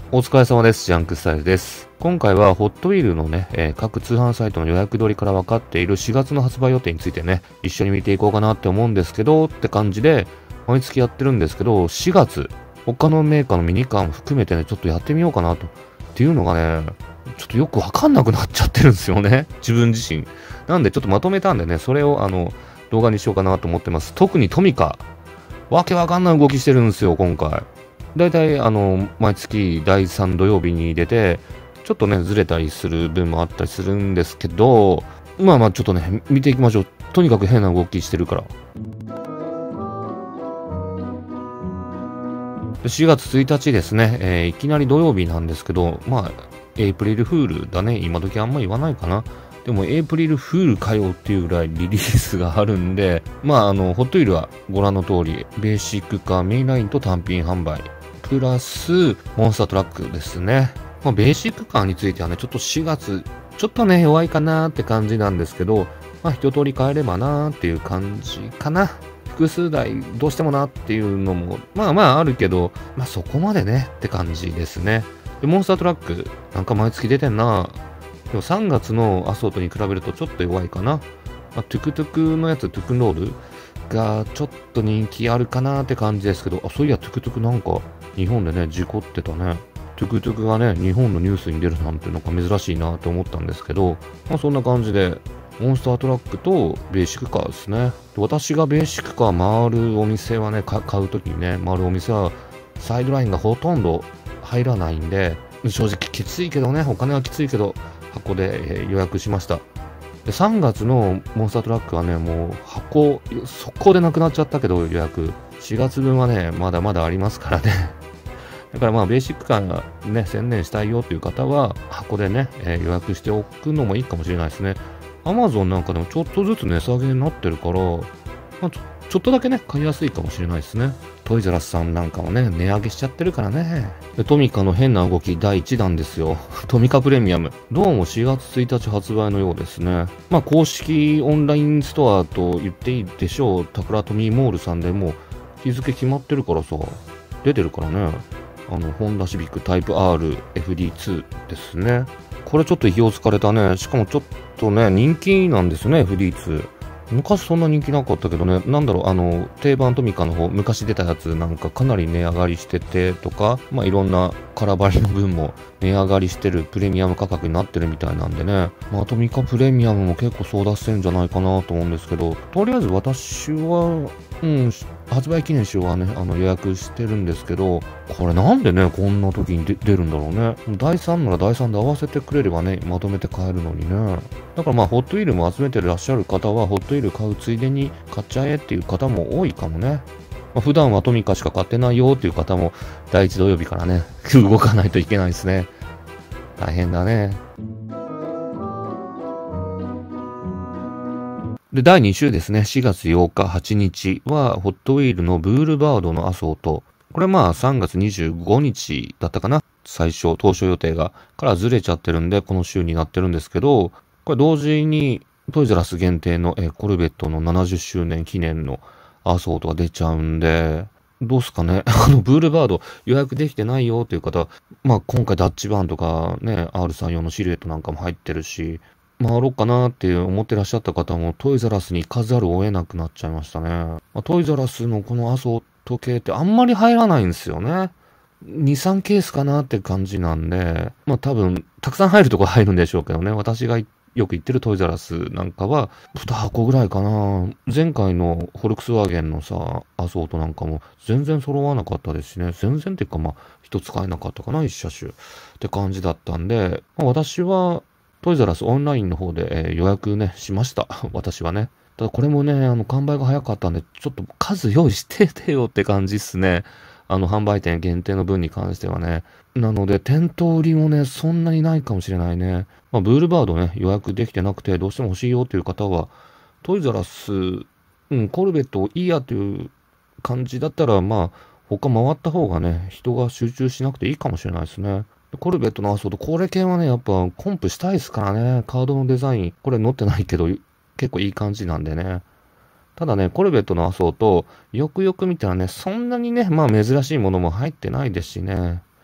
お疲れ様です。ジャンクスタイルです。今回はホットウィールのね、各通販サイトの予約取りから分かっている4月の発売予定についてね、一緒に見ていこうかなって思うんですけど、って感じで、毎月やってるんですけど、4月、他のメーカーのミニカーも含めてね、ちょっとやってみようかなと。っていうのがね、ちょっとよくわかんなくなっちゃってるんですよね。自分自身。なんでちょっとまとめたんでね、それを動画にしようかなと思ってます。特にトミカ。わけわかんない動きしてるんですよ、今回。だいたい毎月第3土曜日に出て、ちょっとね、ずれたりする分もあったりするんですけど、まあちょっとね、見ていきましょう。とにかく変な動きしてるから。4月1日ですね、いきなり土曜日なんですけど、エイプリルフールだね。今時あんま言わないかな。でも、エイプリルフールかよっていうぐらいリリースがあるんで、ホットウィールはご覧の通り、ベーシックカー、メインラインと単品販売。プラス、モンスタートラックですね。ベーシックカーについてはね、ちょっと4月、ちょっとね、弱いかなって感じなんですけど、一通り買えればなーっていう感じかな。複数台どうしてもなっていうのも、あるけど、そこまでねって感じですね。で、モンスタートラック、なんか毎月出てんな。でも3月のアソートに比べるとちょっと弱いかな。トゥクトゥクのやつ、トゥクンロールがちょっと人気あるかなって感じですけど、そういや、トゥクトゥクなんか日本でね、事故ってたね。トゥクトゥクがね、日本のニュースに出るなんてなんか珍しいなって思ったんですけど、そんな感じで、モンスタートラックとベーシックカーですね。私がベーシックカー回るお店はね、買うときにね、回るお店はサイドラインがほとんど入らないんで、正直きついけどね、お金はきついけど、箱で予約しました。で、3月のモンスタートラックはね、もう箱、速攻でなくなっちゃったけど予約。4月分はね、まだまだありますからね。だからベーシックカーがね、専念したいよという方は、箱でね、予約しておくのもいいかもしれないですね。Amazon なんかでもちょっとずつ値下げになってるから、ちょっとだけね、買いやすいかもしれないですね。トイザらスさんなんかもね、値上げしちゃってるからね。で、トミカの変な動き第1弾ですよ。トミカプレミアム。どうも4月1日発売のようですね。公式オンラインストアと言っていいでしょう。タクラトミーモールさんでも日付決まってるからさ、出てるからね。ホンダシビックタイプ R FD2 ですね。これちょっと意表をつかれたね。しかもちょっとね、人気なんですね、FD2。昔そんな人気なかったけどね、定番トミカの方、昔出たやつなんかかなり値上がりしててとか、いろんな空張りの分も値上がりしてるプレミアム価格になってるみたいなんでね、トミカプレミアムも結構争奪戦じゃないかなと思うんですけど、とりあえず私は、発売記念しようはね、予約してるんですけど、これなんでね、こんな時に出るんだろうね。第3なら第3で合わせてくれればね、まとめて買えるのにね。だからホットウィールも集めてらっしゃる方は、ホットウィール買うついでに買っちゃえっていう方も多いかもね。普段はトミカしか買ってないよっていう方も、第1土曜日からね、動かないといけないですね。大変だね。で、第2週ですね。4月8日、8日は、ホットウィールのブールバードのアソート。これ3月25日だったかな。当初予定が、からずれちゃってるんで、この週になってるんですけど、これ同時に、トイザらス限定のコルベットの70周年記念のアソートが出ちゃうんで、どうすかね。ブールバード予約できてないよっていう方、今回ダッチバーンとかね、R34 のシルエットなんかも入ってるし、回ろうかなって思ってらっしゃった方もトイザらスに行かざるを得なくなっちゃいましたね。トイザらスのこのアソート系ってあんまり入らないんですよね。2、3ケースかなって感じなんで、多分、たくさん入るとこ入るんでしょうけどね。私がよく行ってるトイザらスなんかは、2箱ぐらいかな。前回のフォルクスワーゲンのさ、アソートなんかも全然揃わなかったですしね。全然っていうか一つ使えなかったかな、一車種。って感じだったんで、私は、トイザらスオンラインの方で、予約ね、しました。私はね。ただこれもね、完売が早かったんで、ちょっと数用意しててよって感じっすね。販売店限定の分に関してはね。なので、店頭売りもね、そんなにないかもしれないね。ブールバードね、予約できてなくて、どうしても欲しいよっていう方は、トイザらス、コルベットいいやという感じだったら、他回った方がね、人が集中しなくていいかもしれないですね。コルベットのアソート、これ系はね、やっぱコンプしたいですからね。カードのデザイン、これ載ってないけど、結構いい感じなんでね。ただね、コルベットのアソート、よくよく見たらね、そんなにね、珍しいものも入ってないですしね。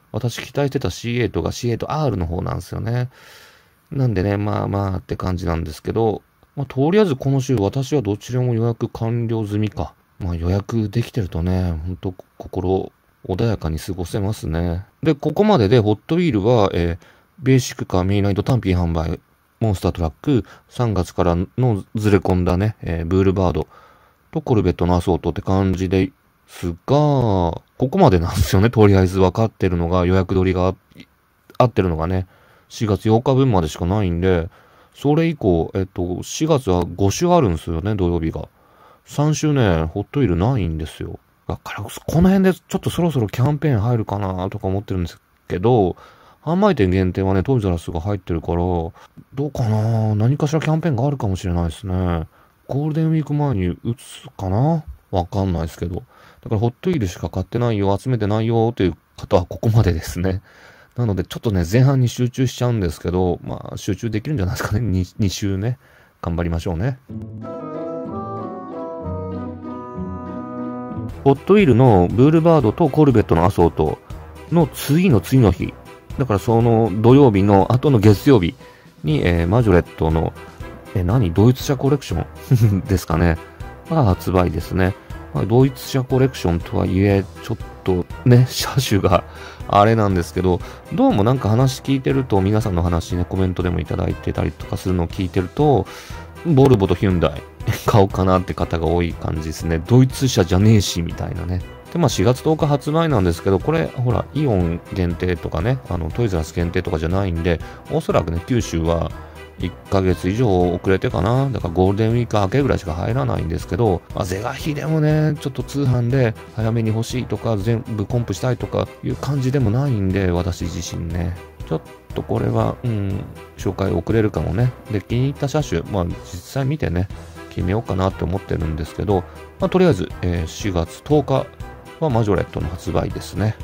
私期待してた C8 が C8R の方なんですよね。なんでね、まあまあって感じなんですけど、まあ、とりあえずこの週私はどちらも予約完了済みか。まあ予約できてるとね、ほんと心穏やかに過ごせますね。で、ここまででホットウィールは、ベーシックカーメインライト単品販売、モンスタートラック、3月からのずれ込んだね、ブールバードとコルベットのアソートって感じですが、ここまでなんですよね。とりあえず分かってるのが、予約取りが合ってるのがね、4月8日分までしかないんで、それ以降、4月は5週あるんですよね、土曜日が。3週ね、ホットウィールないんですよ。だから、この辺でちょっとそろそろキャンペーン入るかなとか思ってるんですけど、販売店限定はね、トイザらスが入ってるから、どうかな、何かしらキャンペーンがあるかもしれないですね。ゴールデンウィーク前に打つかな、わかんないですけど。だからホットウィールしか買ってないよ、集めてないよっていう方はここまでですね。なのでちょっとね、前半に集中しちゃうんですけど、まあ集中できるんじゃないですかね。2週ね。頑張りましょうね。ホットウィールのブールバードとコルベットのアソートの次の次の日。だからその土曜日の後の月曜日に、マジョレットの、ドイツ車コレクションですかね。が発売ですね。ドイツ車コレクションとはいえ、ちょっとね、車種があれなんですけど、どうもなんか話聞いてると、皆さんの話ね、コメントでもいただいてたりとかするのを聞いてると、ボルボとヒュンダイ買おうかなって方が多い感じですね。ドイツ車じゃねえし、みたいなね。で、まあ4月10日発売なんですけど、これ、ほら、イオン限定とかね、トイザらス限定とかじゃないんで、おそらくね、九州は、1ヶ月以上遅れてかな。だからゴールデンウィーク明けぐらいしか入らないんですけど、まあ、是が非でもね、ちょっと通販で早めに欲しいとか、全部コンプしたいとかいう感じでもないんで、私自身ね。ちょっとこれは、紹介遅れるかもね。で、気に入った車種、まあ実際見てね、決めようかなって思ってるんですけど、まあ、とりあえず、4月10日はマジョレットの発売ですね。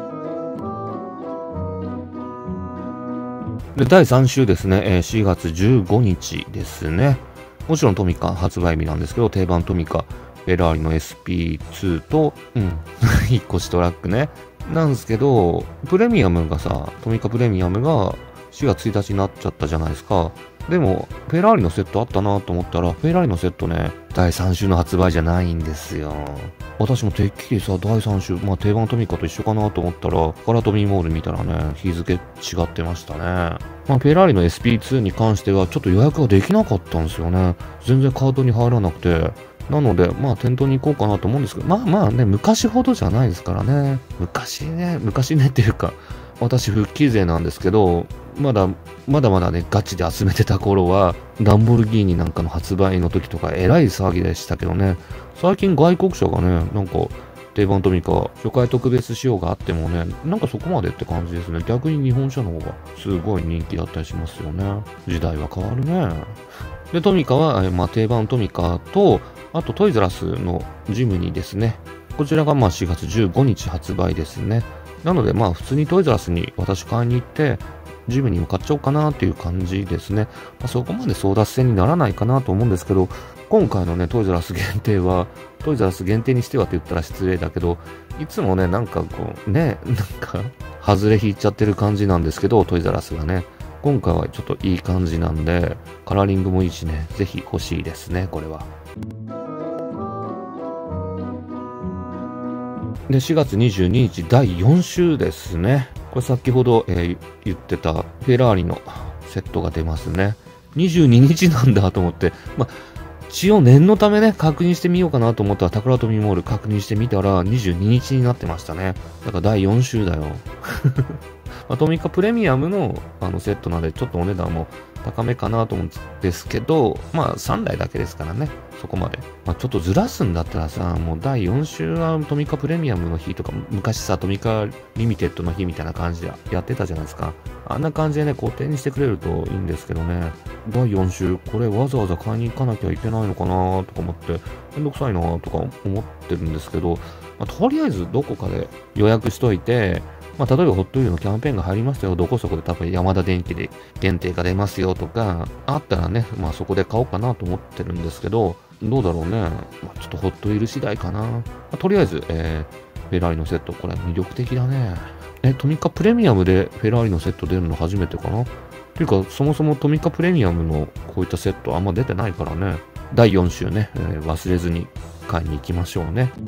で、第3週ですね、4月15日ですね。もちろんトミカ発売日なんですけど、定番トミカ、フェラーリの SP2 と、引っ越しトラックね。なんですけど、プレミアムがさ、トミカプレミアムが4月1日になっちゃったじゃないですか。でも、フェラーリのセットあったなと思ったら、フェラーリのセットね、第3週の発売じゃないんですよ。私もてっきりさ、第3週、まあ定番トミカと一緒かなと思ったら、カラトミーモール見たらね、日付違ってましたね。まあフェラーリの SP2 に関しては、ちょっと予約ができなかったんですよね。全然カートに入らなくて。なので、まあ店頭に行こうかなと思うんですけど、まあまあね、昔ほどじゃないですからね。昔ねっていうか、私復帰勢なんですけど、まだまだね、ガチで集めてた頃は、ランボルギーニなんかの発売の時とか、えらい騒ぎでしたけどね、最近外国車がね、なんか、定番トミカ、初回特別仕様があってもね、なんかそこまでって感じですね。逆に日本車の方がすごい人気だったりしますよね。時代は変わるね。で、トミカは、まあ、定番トミカと、あとトイザらスのジムニーですね。こちらがまあ4月15日発売ですね。なのでまあ普通にトイザらスに私買いに行って、ジムに向かっちゃおうかなっていう感じですね。まあ、そこまで争奪戦にならないかなと思うんですけど、今回のね、トイザらス限定は、トイザらス限定にしてはって言ったら失礼だけど、いつもね、なんかこう、ね、なんか、外れ引いちゃってる感じなんですけど、トイザらスがね。今回はちょっといい感じなんで、カラーリングもいいしね、ぜひ欲しいですね、これは。で、4月22日第4週ですね。これ先ほど、言ってたフェラーリのセットが出ますね。22日なんだと思って、まあ、一応念のためね、確認してみようかなと思ったら、タクラトミーモール確認してみたら、22日になってましたね。だから第4週だよ。まあ、トミカプレミアムのセットなんで、ちょっとお値段も高めかなと思うんですけど、まあ3台だけですからね、そこまで。まあちょっとずらすんだったらさ、もう第4週はトミカプレミアムの日とか、昔さ、トミカリミテッドの日みたいな感じでやってたじゃないですか。あんな感じでね、固定にしてくれるといいんですけどね、第4週、これわざわざ買いに行かなきゃいけないのかなとか思って、めんどくさいなとか思ってるんですけど、まあ、とりあえずどこかで予約しといて、まあ、例えばホットウィールのキャンペーンが入りましたよ。どこそこで多分ヤマダ電機で限定が出ますよとか、あったらね、まあそこで買おうかなと思ってるんですけど、どうだろうね。まあ、ちょっとホットウィール次第かな。まあ、とりあえず、フェラーリのセット、これ魅力的だね。 トミカプレミアムでフェラーリのセット出るの初めてかな。っていうか、そもそもトミカプレミアムのこういったセットあんま出てないからね。第4週ね、忘れずに買いに行きましょうね。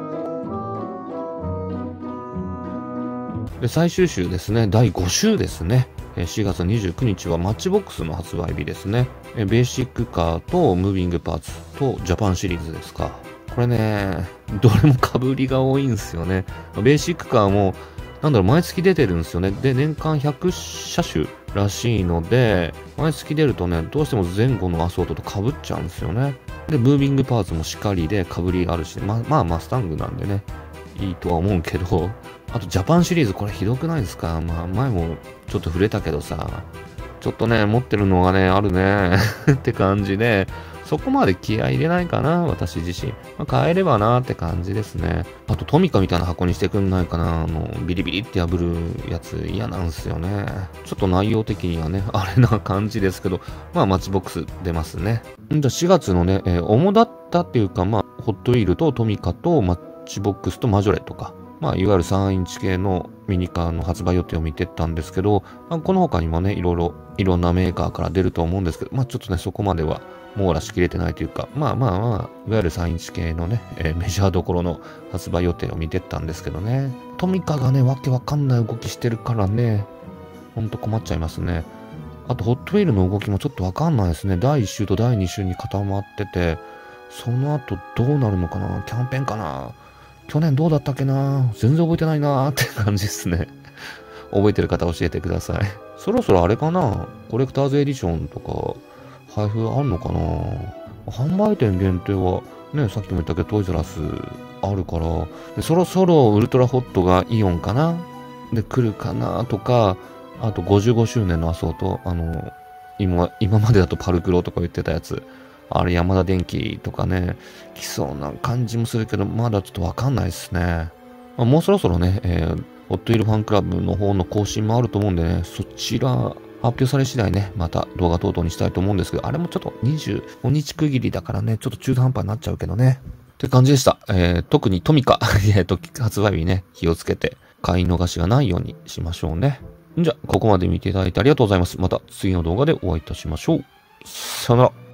で、最終週ですね、第5週ですね。4月29日はマッチボックスの発売日ですね。ベーシックカーとムービングパーツとジャパンシリーズですか。これね、どれも被りが多いんですよね。ベーシックカーも、毎月出てるんですよね。で、年間100車種らしいので、毎月出るとね、どうしても前後のアソートと被っちゃうんですよね。で、ムービングパーツもしっかりで被りあるし、まあマスタングなんでね、いいとは思うけど、あとジャパンシリーズこれひどくないですか？まあ前もちょっと触れたけどさ、ちょっとね、持ってるのがね、あるねって感じで、そこまで気合い入れないかな、私自身。買えればなって感じですね。あとトミカみたいな箱にしてくんないかな、ビリビリって破るやつ嫌なんすよね。ちょっと内容的にはね、あれな感じですけど、マッチボックス出ますね。じゃあ4月のね、主だったっていうか、ホットウィールとトミカとマッチボックスとマジョレとか、いわゆる3インチ系のミニカーの発売予定を見てったんですけど、この他にもね、いろんなメーカーから出ると思うんですけど、ちょっとね、そこまでは網羅しきれてないというか、いわゆる3インチ系のね、メジャーどころの発売予定を見てったんですけどね、トミカがね、わけわかんない動きしてるからね、ほんと困っちゃいますね。あと、ホットウィールの動きもちょっとわかんないですね。第1週と第2週に固まってて、その後どうなるのかな？キャンペーンかな？去年どうだったっけな？全然覚えてないなーって感じですね。覚えてる方教えてください。そろそろあれかな？コレクターズエディションとか配布あんのかな？販売店限定はね、さっきも言ったけどトイザらスあるから、でそろそろウルトラホットがイオンかな？で来るかなとか、あと55周年のアソート、今までだとパルクロとか言ってたやつ、あれ山田電機とかね、来そうな感じもするけど、まだちょっとわかんないですね。もうそろそろね、ホットウィールファンクラブの方の更新もあると思うんでね、そちら発表され次第ね、また動画等々にしたいと思うんですけど、あれもちょっと25日区切りだからね、ちょっと中途半端になっちゃうけどね。って感じでした。特にトミカ、発売日ね、気をつけて、買い逃しがないようにしましょうね。じゃあ、ここまで見ていただいてありがとうございます。また次の動画でお会いいたしましょう。さよなら。